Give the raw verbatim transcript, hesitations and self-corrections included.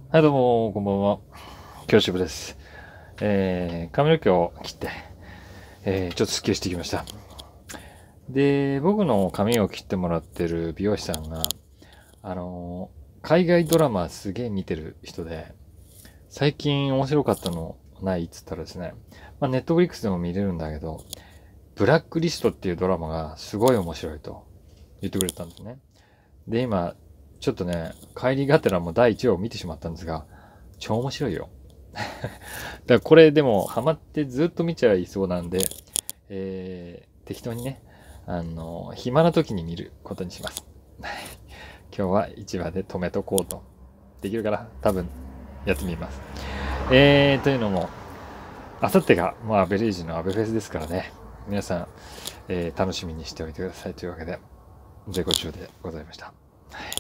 はい、どうも、こんばんは。京渋です。えー、髪の毛を切って、えー、ちょっとスッキリしてきました。で、僕の髪を切ってもらってる美容師さんが、あのー海外ドラマすげえ見てる人で、最近面白かったのないっつったらですね、まあ、ネットフリックスでも見れるんだけど、ブラックリストっていうドラマがすごい面白いと言ってくれたんですね。で、今、ちょっとね、帰りがてらもうだいいちわを見てしまったんですが、超面白いよ。だからこれでもハマってずっと見ちゃいそうなんで、えー、適当にね、あの、暇な時に見ることにします。今日はいちわで止めとこうと。できるから多分やってみます。えー、というのも、あさってが、まあ、アベレージのアベフェスですからね。皆さん、えー楽しみにしておいてくださいというわけで、絶好調でございました。